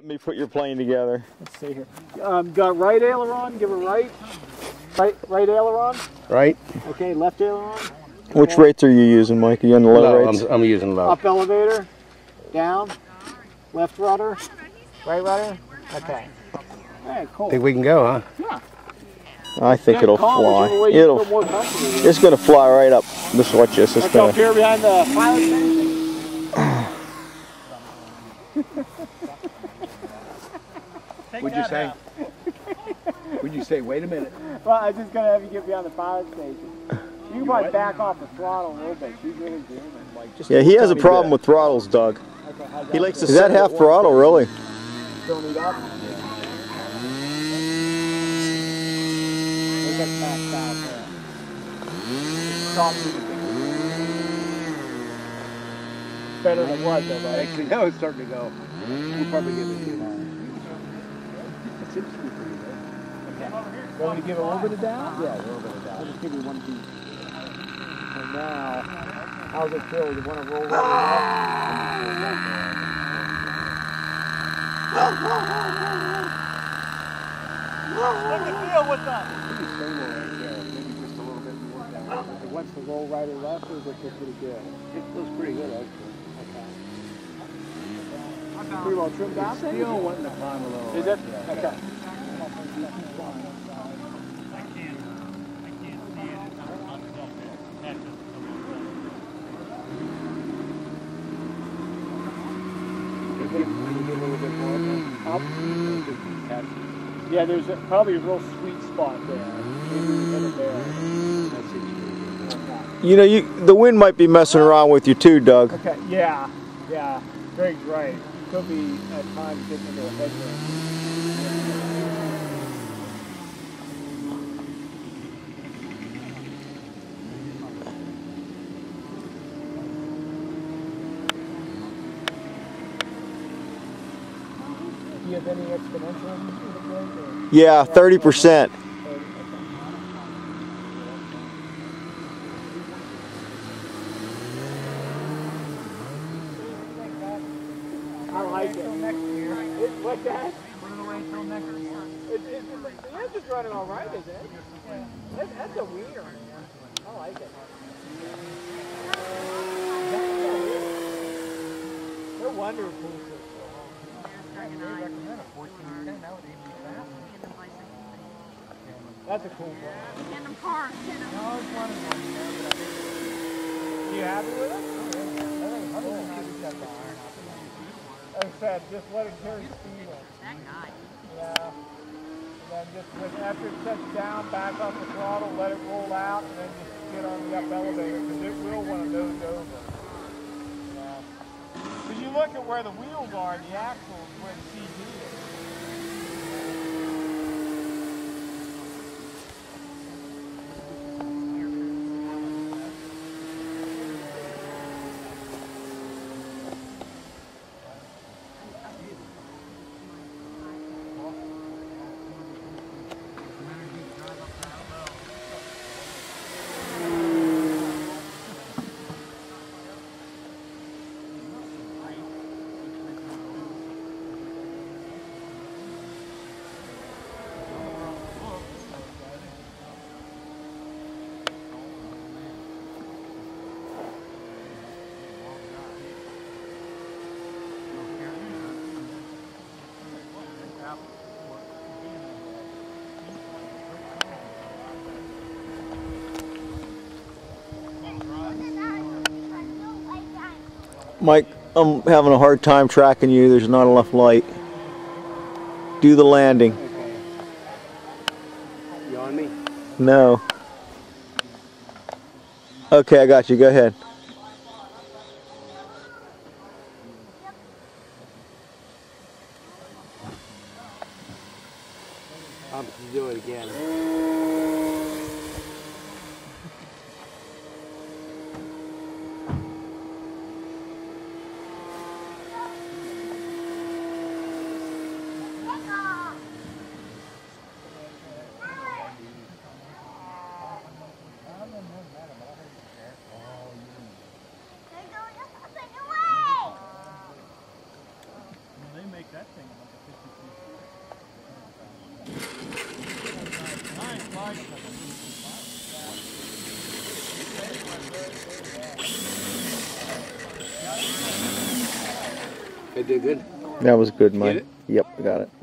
let me put your plane together. Let's see here. Got right aileron, give her right. Right aileron. Right. Okay, left aileron. Which rates are you using, Mike? Are you on the low rates? I'm using low. Up elevator, down, left rudder, right rudder. Okay. All right, cool. Think we can go, huh? Yeah. I think it'll fly. It's going to fly right up. Just watch this. It's Let's go up here behind the pilot station. What'd you say? What'd you say? Wait a minute. Well, I was just going to have you get behind the pilot station. You can probably back off the throttle a little bit. She's really zooming. Yeah, he has a problem with throttles, Doug. Okay, He likes to set that half throttle, really. Don't need up. They got maxed out there. Stop moving. Better than what, though, right? Actually, now it's starting to go. We'll probably give it too long. It seems to be pretty good. Okay. Want me to give it a little bit of down? Yeah, a little bit of that. I'll just give you one beat. And now, how's it feel? You want to roll right up? What's it feel? What's up? Pretty stable right there. Maybe just a little bit more down. It wants to roll right or left, or does it feel pretty good? It feels pretty good, actually. Pretty well trimmed out then? Still wanting to climb a little. Is it? Yeah. Okay. Give a little bit more up. Yeah, there's probably a real sweet spot there. Maybe we hit it there. You know, the wind might be messing around with you too, Doug. Okay, yeah. Greg's right. Could be at times getting into a headwind. Do you have any exponential in the Greg? Yeah, 30%. I like it. What's that? Put it away until next year. The engine's running all right, isn't it? That's a wiener. I like it. They're wonderful. They recommend a 1410. That would even be faster. That's a cool one. In the park. No, it's one of them there, but I think. You happy with it? I think Like I said, just let it carry speed. That guy. Yeah. And then just after it sets down, back off the throttle, let it roll out, and then just get on the up elevator because it will want to nose over. Yeah. Because you look at where the wheels are and the axle is where the CD is. Mike, I'm having a hard time tracking you. There's not enough light. Do the landing. Okay. You on me? No. Okay, I got you. Go ahead. I'm to do it again. They make that It did good. That was good, Mike. Get it? Yep, I got it.